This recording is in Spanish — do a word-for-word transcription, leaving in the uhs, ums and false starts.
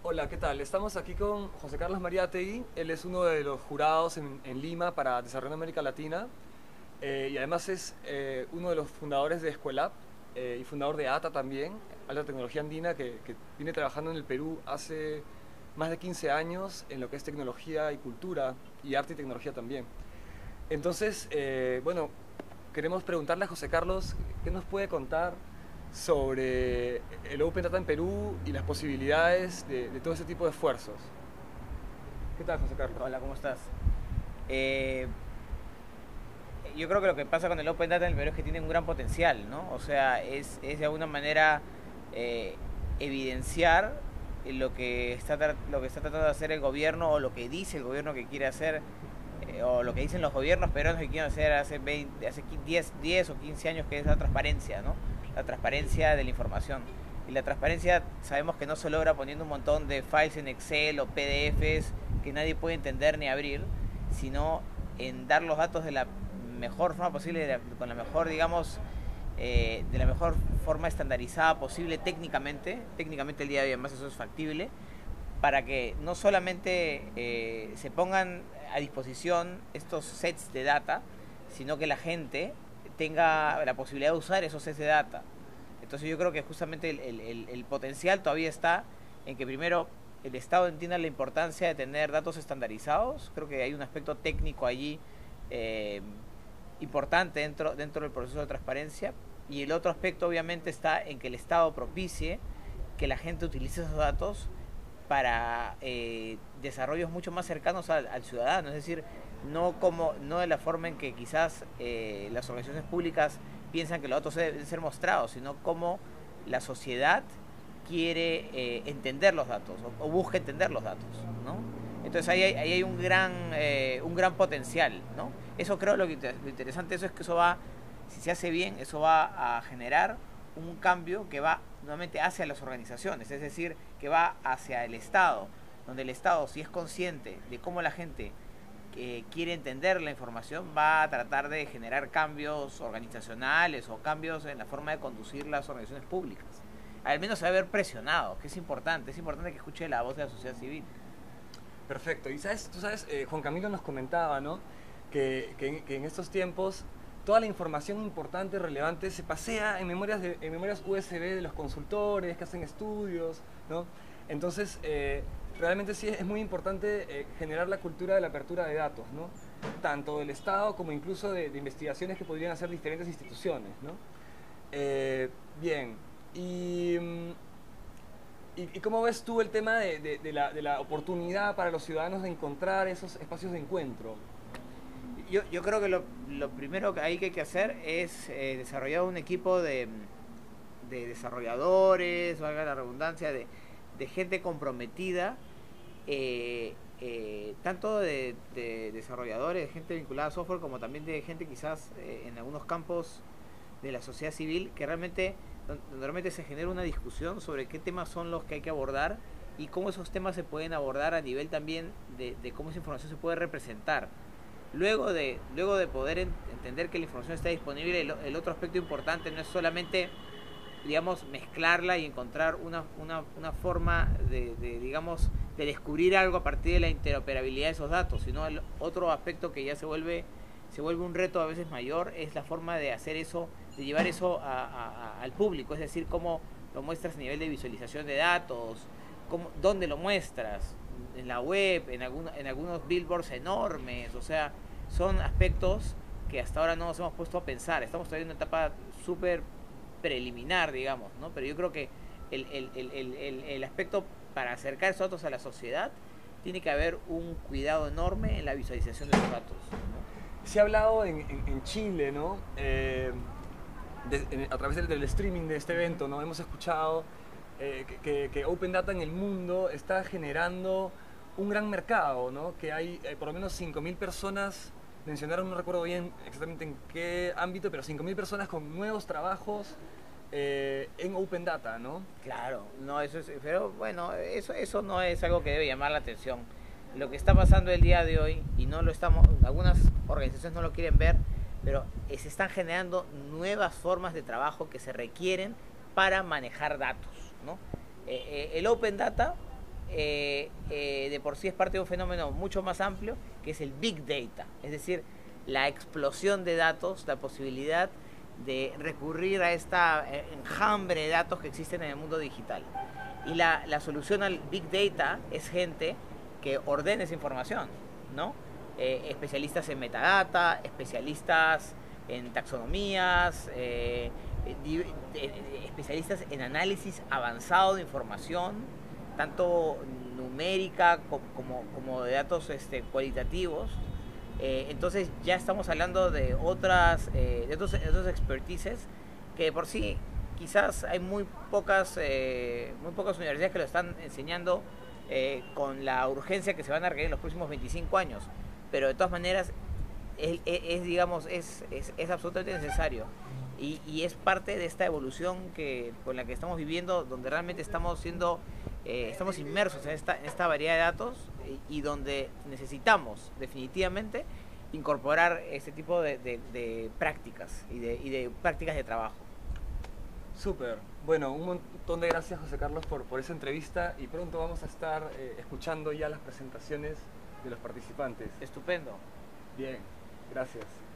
Hola, ¿qué tal? Estamos aquí con José Carlos Mariátegui. Él es uno de los jurados en, en Lima para Desarrollo en América Latina eh, y además es eh, uno de los fundadores de Escuelab eh, y fundador de ATA también, Alta Tecnología Andina, que, que viene trabajando en el Perú hace más de quince años en lo que es tecnología y cultura y arte y tecnología también. Entonces, eh, bueno, queremos preguntarle a José Carlos qué nos puede contar sobre el Open Data en Perú y las posibilidades de, de todo ese tipo de esfuerzos. ¿Qué tal, José Carlos? Hola, ¿cómo estás? Eh, yo creo que lo que pasa con el Open Data en el Perú es que tiene un gran potencial, ¿no? O sea, es, es de alguna manera eh, evidenciar lo que, está, lo que está tratando de hacer el gobierno o lo que dice el gobierno que quiere hacer eh, o lo que dicen los gobiernos peruanos que quieren hacer hace, veinte, hace diez, diez o quince años, que es la transparencia, ¿no? La transparencia de la información. Y la transparencia sabemos que no se logra poniendo un montón de files en Excel o P D Efes que nadie puede entender ni abrir, sino en dar los datos de la mejor forma posible, de la, con la mejor, digamos, eh, de la mejor forma estandarizada posible técnicamente. Técnicamente el día de hoy además eso es factible, para que no solamente eh, se pongan a disposición estos sets de data, sino que la gente tenga la posibilidad de usar esos sets de data. Entonces yo creo que justamente el, el, el potencial todavía está en que primero el Estado entienda la importancia de tener datos estandarizados. Creo que hay un aspecto técnico allí eh, importante dentro, dentro del proceso de transparencia. Y el otro aspecto obviamente está en que el Estado propicie que la gente utilice esos datos para eh, desarrollos mucho más cercanos al, al ciudadano, es decir, no como no de la forma en que quizás eh, las organizaciones públicas piensan que los datos deben ser mostrados, sino como la sociedad quiere eh, entender los datos o, o busca entender los datos, ¿no? Entonces ahí hay, ahí hay un gran eh, un gran potencial, ¿no? Eso creo lo, que, lo interesante de eso es que eso va, si se hace bien, eso va a generar un cambio que va nuevamente hacia las organizaciones, es decir, que va hacia el Estado, donde el Estado, si es consciente de cómo la gente eh, quiere entender la información, va a tratar de generar cambios organizacionales o cambios en la forma de conducir las organizaciones públicas. Al menos se va a ver presionado, que es importante, es importante que escuche la voz de la sociedad civil. Perfecto. Y sabes, tú sabes, eh, Juan Camilo nos comentaba, ¿no? Que, que, que en estos tiempos toda la información importante, relevante, se pasea en memorias, de, en memorias U S B de los consultores que hacen estudios, ¿no? Entonces, eh, realmente sí es muy importante eh, generar la cultura de la apertura de datos, ¿no? Tanto del Estado como incluso de, de investigaciones que podrían hacer diferentes instituciones, ¿no? Eh, bien, y, y, y ¿cómo ves tú el tema de, de, de, la, de la oportunidad para los ciudadanos de encontrar esos espacios de encuentro? Yo, yo creo que lo, lo primero que hay que hacer es eh, desarrollar un equipo de, de desarrolladores, valga la redundancia, de, de gente comprometida, eh, eh, tanto de, de desarrolladores, de gente vinculada a software, como también de gente quizás eh, en algunos campos de la sociedad civil, que realmente, donde realmente se genera una discusión sobre qué temas son los que hay que abordar y cómo esos temas se pueden abordar a nivel también de, de cómo esa información se puede representar. Luego de, luego de poder en, entender que la información está disponible, el, el otro aspecto importante no es solamente, digamos, mezclarla y encontrar una, una, una forma de, de, digamos, de descubrir algo a partir de la interoperabilidad de esos datos, sino el otro aspecto que ya se vuelve, se vuelve un reto a veces mayor es la forma de hacer eso, de llevar eso a, a, a, al público, es decir, cómo lo muestras a nivel de visualización de datos, cómo, dónde lo muestras, en la web, en, algún, en algunos billboards enormes, o sea, son aspectos que hasta ahora no nos hemos puesto a pensar. Estamos todavía en una etapa súper preliminar, digamos, ¿no? Pero yo creo que el, el, el, el, el aspecto para acercar esos datos a la sociedad tiene que haber un cuidado enorme en la visualización de los datos, ¿no? Se ha hablado en, en, en Chile, ¿no? Eh, de, en, a través del, del streaming de este evento, ¿no? Hemos escuchado eh, que, que Open Data en el mundo está generando un gran mercado, ¿no? Que hay eh, por lo menos cinco mil personas, mencionaron, no recuerdo bien exactamente en qué ámbito, pero cinco mil personas con nuevos trabajos eh, en Open Data, ¿no? Claro, no, eso es, pero bueno, eso, eso no es algo que debe llamar la atención. Lo que está pasando el día de hoy, y no lo estamos, algunas organizaciones no lo quieren ver, pero se están generando nuevas formas de trabajo que se requieren para manejar datos, ¿no? Eh, eh, el Open Data eh, eh, de por sí es parte de un fenómeno mucho más amplio, que es el Big Data, es decir, la explosión de datos, la posibilidad de recurrir a esta enjambre de datos que existen en el mundo digital. Y la, la solución al Big Data es gente que ordene esa información, ¿no? Eh, especialistas en metadata, especialistas en taxonomías, eh, di, eh, especialistas en análisis avanzado de información, tanto numérica como, como, como de datos este, cualitativos. Eh, entonces ya estamos hablando de otras, eh, de otros, de otros expertices que de por sí quizás hay muy pocas, eh, muy pocas universidades que lo están enseñando eh, con la urgencia que se van a requerir en los próximos veinticinco años, pero de todas maneras es, es, es digamos, es, es, es absolutamente necesario y, y es parte de esta evolución que, con la que estamos viviendo, donde realmente estamos siendo, eh, estamos inmersos en esta, en esta variedad de datos y, y donde necesitamos definitivamente incorporar este tipo de, de, de prácticas y de, y de prácticas de trabajo. Súper. Bueno, un montón de gracias, José Carlos, por, por esa entrevista y pronto vamos a estar eh, escuchando ya las presentaciones de los participantes. Estupendo. Bien, gracias.